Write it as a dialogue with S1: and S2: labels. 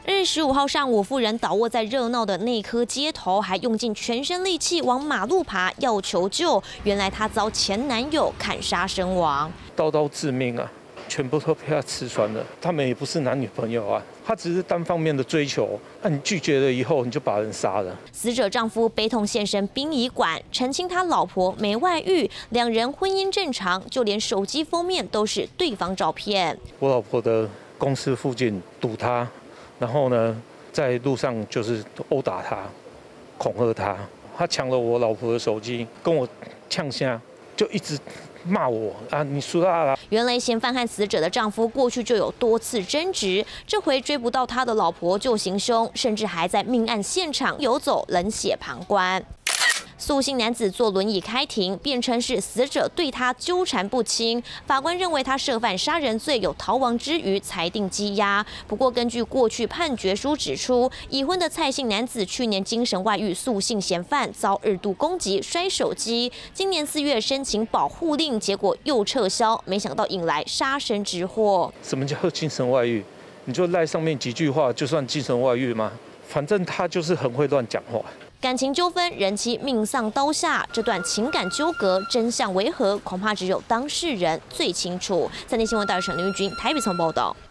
S1: 2月15号上午，妇人倒卧在热闹的内科街头，还用尽全身力气往马路爬，要求救。原来她遭前男友砍杀身亡，
S2: 刀刀致命啊！全部都被他吃穿了。他们也不是男女朋友啊，他只是单方面的追求。那你拒绝了以后，你就把人杀了。
S1: 死者丈夫悲痛现身殡仪馆，澄清他老婆没外遇，两人婚姻正常，就连手机封面都是对方照片。
S2: 我老婆的公司附近堵他，然后呢，在路上就是殴打他、恐吓他。他抢了我老婆的手机，跟我呛下，就一直骂我啊！你输啦！
S1: 原来嫌犯和死者的丈夫过去就有多次争执，这回追不到他的老婆就行凶，甚至还在命案现场游走，冷血旁观。素姓男子坐轮椅开庭，辩称是死者对他纠缠不清。法官认为他涉犯杀人罪，有逃亡之余，裁定羁押。不过，根据过去判决书指出，已婚的蔡姓男子去年精神外遇素姓嫌犯，遭2度攻击、摔手机。今年4月申请保护令，结果又撤销，没想到引来杀身之祸。
S2: 什么叫精神外遇？你就赖上面几句话，就算精神外遇吗？反正他就是很会乱讲话。
S1: 感情纠纷，人妻命丧刀下，这段情感纠葛真相为何，恐怕只有当事人最清楚。3立新闻大使陈林玉君台北从报道。